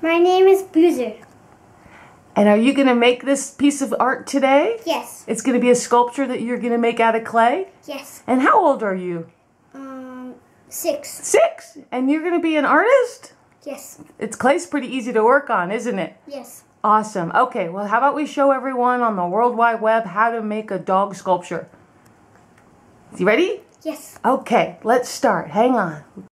My name is Boozer. And are you going to make this piece of art today? Yes. It's going to be a sculpture that you're going to make out of clay? Yes. And how old are you? 6. 6? And you're going to be an artist? Yes. Clay's pretty easy to work on, isn't it? Yes. Awesome. Okay, well, how about we show everyone on the World Wide Web how to make a dog sculpture? You ready? Yes. Okay, let's start. Hang on.